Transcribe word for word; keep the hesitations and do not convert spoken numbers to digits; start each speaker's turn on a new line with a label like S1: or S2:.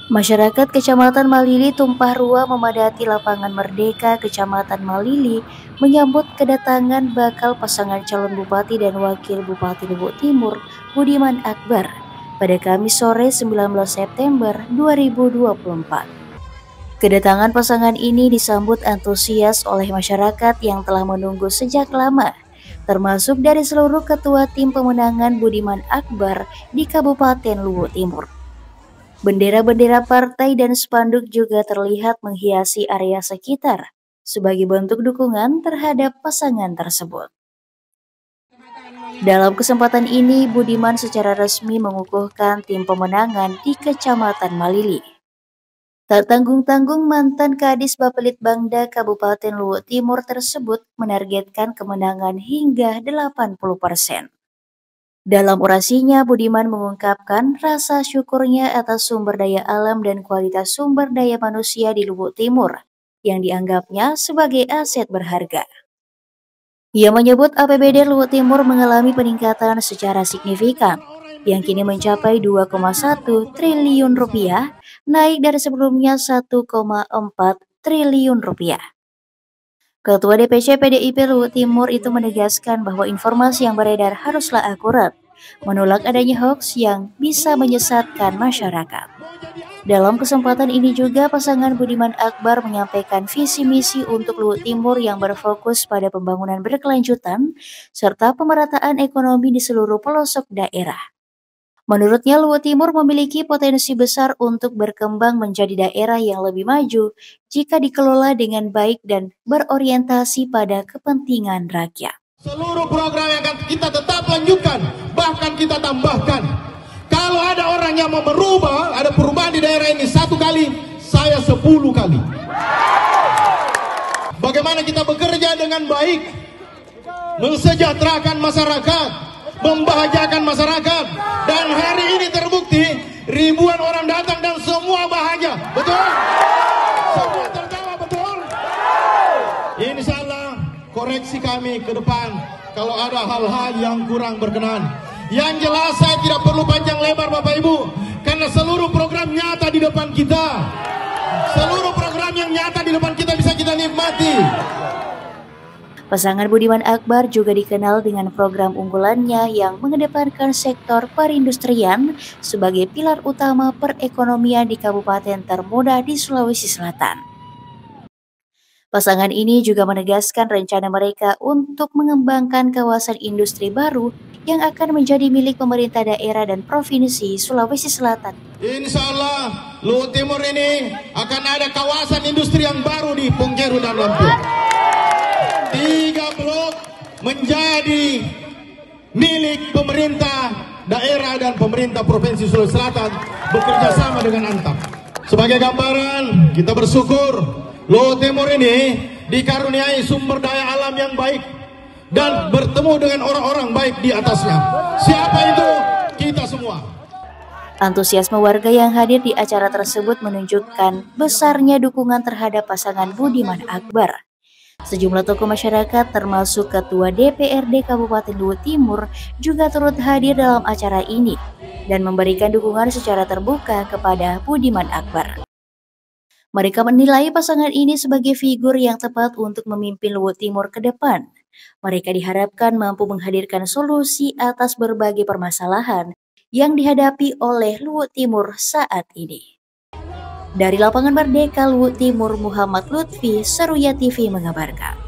S1: Masyarakat Kecamatan Malili tumpah ruah memadati lapangan Merdeka Kecamatan Malili menyambut kedatangan bakal pasangan calon Bupati dan Wakil Bupati Luwu Timur, Budiman Akbar, pada Kamis sore sembilan belas September dua ribu dua puluh empat. Kedatangan pasangan ini disambut antusias oleh masyarakat yang telah menunggu sejak lama, termasuk dari seluruh ketua tim pemenangan Budiman Akbar di Kabupaten Luwu Timur. Bendera-bendera partai dan spanduk juga terlihat menghiasi area sekitar sebagai bentuk dukungan terhadap pasangan tersebut. Dalam kesempatan ini, Budiman secara resmi mengukuhkan tim pemenangan di Kecamatan Malili. Tak tanggung-tanggung, mantan Kadis Bapelitbangda Kabupaten Luwu Timur tersebut menargetkan kemenangan hingga delapan puluh persen. Dalam orasinya, Budiman mengungkapkan rasa syukurnya atas sumber daya alam dan kualitas sumber daya manusia di Luwu Timur yang dianggapnya sebagai aset berharga. Ia menyebut A P B D Luwu Timur mengalami peningkatan secara signifikan yang kini mencapai dua koma satu triliun rupiah, naik dari sebelumnya satu koma empat triliun rupiah. Ketua D P C P D I P Luwu Timur itu menegaskan bahwa informasi yang beredar haruslah akurat, menolak adanya hoaks yang bisa menyesatkan masyarakat. Dalam kesempatan ini juga pasangan Budiman Akbar menyampaikan visi misi untuk Luwu Timur yang berfokus pada pembangunan berkelanjutan serta pemerataan ekonomi di seluruh pelosok daerah. Menurutnya, Luwu Timur memiliki potensi besar untuk berkembang menjadi daerah yang lebih maju jika dikelola dengan baik dan berorientasi pada kepentingan rakyat.
S2: Seluruh program yang akan kita tetap lanjutkan, bahkan kita tambahkan. Kalau ada orang yang mau merubah, ada perubahan di daerah ini satu kali, saya sepuluh kali. Bagaimana kita bekerja dengan baik, mensejahterakan masyarakat, membahagiakan masyarakat, dan hari ini terbukti ribuan orang datang dan semua bahagia, betul? Semua tertawa, betul? Insya Allah koreksi kami ke depan kalau ada hal-hal yang kurang berkenan. Yang jelas saya tidak perlu panjang lebar Bapak Ibu, karena seluruh program nyata di depan kita, seluruh program yang nyata di depan kita bisa kita nikmati.
S1: Pasangan Budiman Akbar juga dikenal dengan program unggulannya yang mengedepankan sektor perindustrian sebagai pilar utama perekonomian di kabupaten termuda di Sulawesi Selatan. Pasangan ini juga menegaskan rencana mereka untuk mengembangkan kawasan industri baru yang akan menjadi milik pemerintah daerah dan provinsi Sulawesi Selatan.
S2: Insya Allah Luwu Timur ini akan ada kawasan industri yang baru di Pongkeru dan Lampung. Tiga blok menjadi milik pemerintah daerah dan pemerintah Provinsi Sulawesi Selatan bekerja sama dengan Antam. Sebagai gambaran, kita bersyukur Luwu Timur ini dikaruniai sumber daya alam yang baik dan bertemu dengan orang-orang baik di atasnya. Siapa itu? Kita semua.
S1: Antusiasme warga yang hadir di acara tersebut menunjukkan besarnya dukungan terhadap pasangan Budiman Akbar. Sejumlah tokoh masyarakat termasuk Ketua D P R D Kabupaten Luwu Timur juga turut hadir dalam acara ini dan memberikan dukungan secara terbuka kepada Budiman Akbar. Mereka menilai pasangan ini sebagai figur yang tepat untuk memimpin Luwu Timur ke depan. Mereka diharapkan mampu menghadirkan solusi atas berbagai permasalahan yang dihadapi oleh Luwu Timur saat ini. Dari Lapangan Merdeka Luwu Timur, Muhammad Lutfi, Seruya T V mengabarkan.